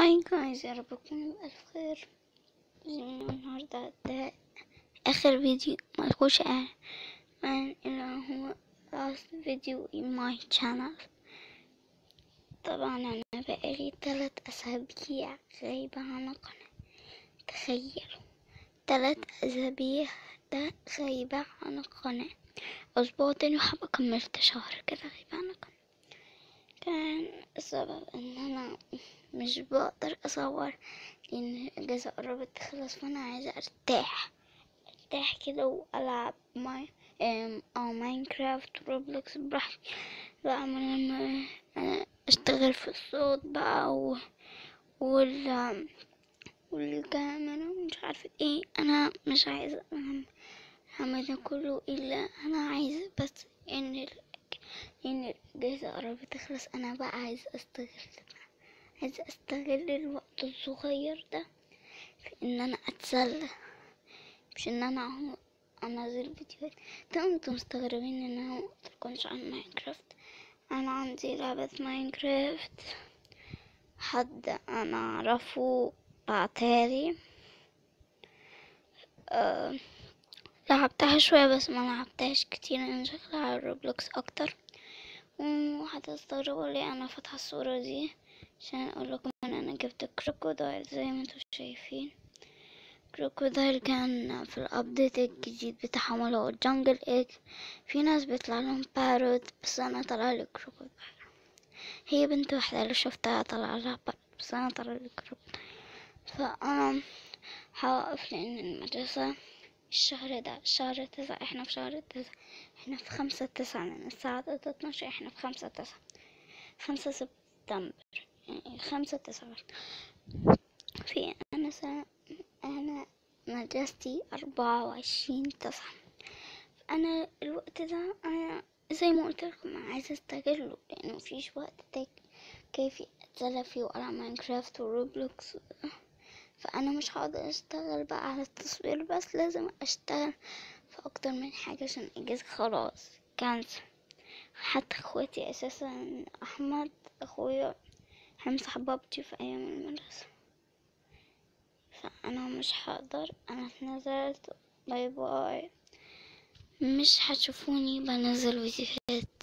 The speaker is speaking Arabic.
هاي جايز، يا رب تكونوا بألف خير. النهاردة ده آخر فيديو ملهوش عنوان إلا هو last video in my channel. طبعا أنا بقالي 3 أسابيع غايبة عن القناة. تخيلوا 3 أسابيع ده غايبة عن القناة. أسبوع تاني وحابة كملت شهر كده غايبة عن القناة. كان السبب ان انا مش بقدر اصور لان الاجازة قربت تخلص، فانا عايزة ارتاح كده والعب ماينكرافت وروبلوكس براحتي بقى، من لما اشتغل في الصوت بقى والكاميرا مش عارفة ايه. انا مش عايزة اعمل ده كله، الا انا عايزة بس ان الأجازة قربت تخلص. أنا بقى عايزة أستغل الوقت الصغير ده في إن أنا أتسلى، مش إن أنا أنزل فيديوهات. انتوا مستغربين إن أنا مقولكمش عن ماينكرافت. أنا عندي لعبة ماينكرافت، حد أنا أعرفه بعتهالي. لعبتها شوية بس ما لعبتهاش كتير، أنا شغالة على روبلوكس أكتر. وهتستغربوا ليه انا فاتحه الصوره دي، عشان اقول لكم ان انا جبت كروكودايل زي ما انتم شايفين. كروكودايل كان في الابديت الجديد بتاعهم اللي هو جانجل ايج. في ناس بيطلع لهم باروت، بس انا طلع لي كروكودايل. هي بنت واحده اللي شفتها طلع لها باروت، بس انا طلع لي كروكودايل. فانا هوقف لان المدرسه الشهر ده شهر 9. احنا في شهر 9، احنا في 5/9 من الساعة 12. احنا في 5/9، 5 سبتمبر، يعني 5/9. في أنا مدرستي 24/9. أنا الوقت ده أنا زي ما قلت لكم أنا عايزة استغله، لأنه مفيش وقت كيفي أتسلى فيه وألعب ماينكرافت وروبلوكس. فأنا مش هقدر أشتغل بقى على التصوير بس، لازم أشتغل في أكتر من حاجة عشان الإجازة خلاص كانسل. حتى اخواتي اساسا، احمد اخويا هيمسح بابجي في ايام المدرسة، فانا مش هقدر. انا اتنزلت، باي باي، مش هتشوفوني بنزل فيديوهات